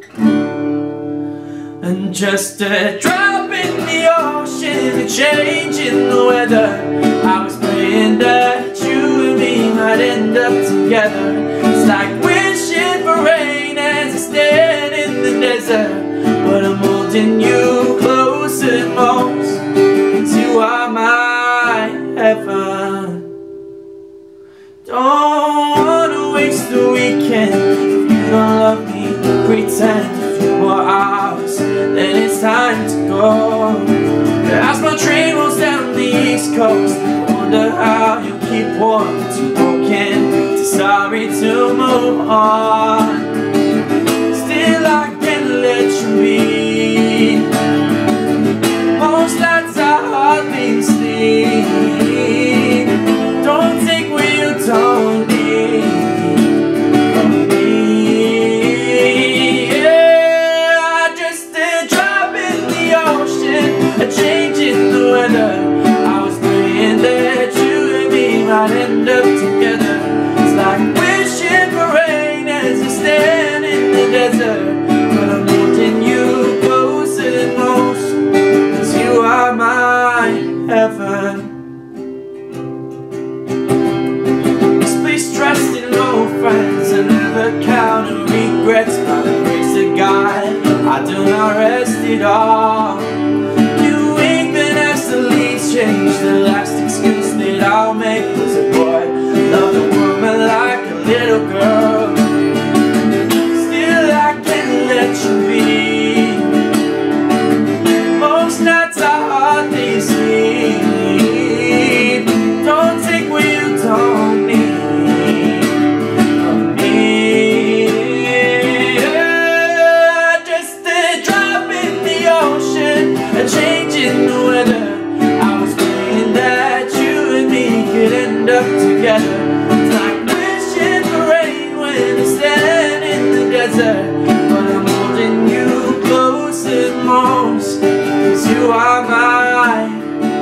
And just a drop in the ocean, a change in the weather. I was praying that you and me might end up together. It's like wishing for rain as I stand in the desert, but I'm holding you closer most, 'cause you are my heaven. Don't wanna waste the weekend. If you don't love me, pretend. If you were ours, then it's time to go. As my train rolls down the East Coast, I wonder how you keep warm. Too broken, too sorry to move on. Still I can't let you be. Most nights I hardly sleep. Don't take what you don't need from me. Yeah, just a drop in the ocean, a change in the weather. I was praying that you and me might end up together. It's like wishing for rain as you stand in the desert, but I'm holding you closer than most, 'cause you are my heaven. Trust in old friends and never count on regrets. By the grace of God, I do not rest at all. You wink then as the leaves change. The last excuse that I'll make was a boy loved a woman like a little girl. Still I can't let you be. Most nights I hardly sleep. Don't take what you don't need. A change in the weather. I was praying that you and me could end up together. It's like wishing for rain when I stand in the desert, but I'm holding you closer than most, 'cause you are mine.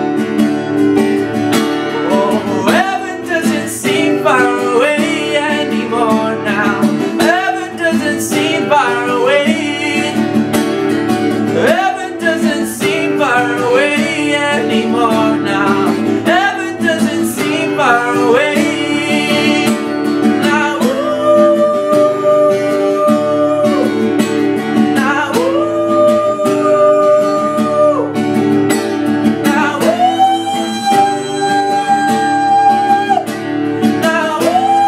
Oh, heaven doesn't seem far away anymore now. Heaven doesn't seem far away. Heaven doesn't seem far away anymore now. Heaven doesn't seem far away. Now, ooh, now, ooh, now, ooh, now,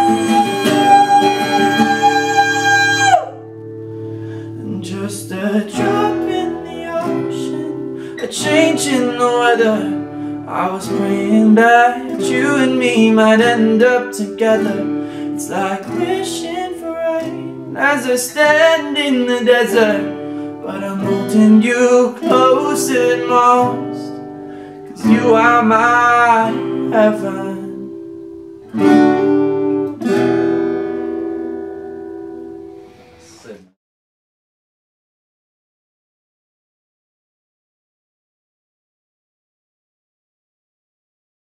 ooh. And just a drop in the ocean, a change in the weather. I was praying that you and me might end up together. It's like wishing for rain as I stand in the desert, but I'm holding you closer than most, 'cause you are my heaven.